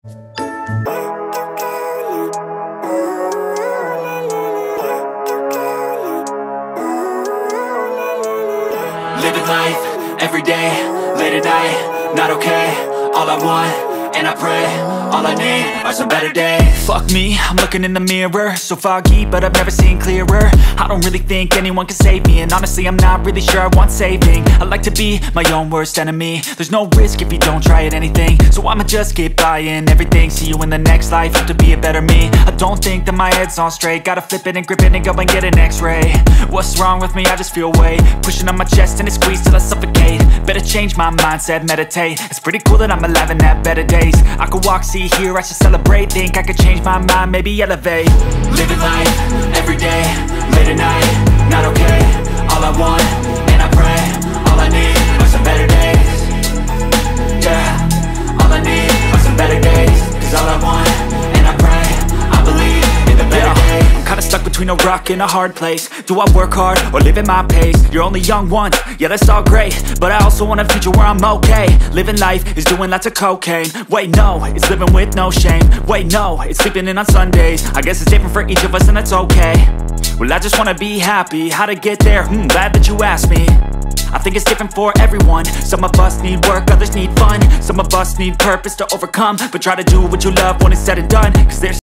Living life, everyday, late at night, not okay. All I want, and I pray, all I need are some better days. Fuck me, I'm looking in the mirror, so foggy, but I've never seen clearer. I don't really think anyone can save me, and honestly I'm not really sure I want saving. I like to be my own worst enemy. There's no risk if you don't try at anything, so I'ma just get buying everything. See you in the next life, have to be a better me. I don't think that my head's on straight, gotta flip it and grip it and go and get an x-ray. What's wrong with me? I just feel weight pushing on my chest and it squeezes till I suffocate. Better change my mindset, meditate. It's pretty cool that I'm alive and have better days. I could walk, see, hear, I should celebrate. Think I could change my mind, maybe elevate. Living life, everyday, late at night, not okay. All I want, and I pray, all I need are some better days. Yeah, all I need are some better days. Cause all I want, and I pray, I believe in the better days. I'm kinda stuck between a rock and a hard place. Do I work hard or live at my pace? You're only young once, yeah that's all great, but I also want a future where I'm okay. Living life is doing lots of cocaine. Wait no, it's living with no shame. Wait no, it's sleeping in on Sundays. I guess it's different for each of us and that's okay. Well I just wanna be happy, how to get there? Glad that you asked me. I think it's different for everyone. Some of us need work, others need fun. Some of us need purpose to overcome, but try to do what you love when it's said and done. Cause there's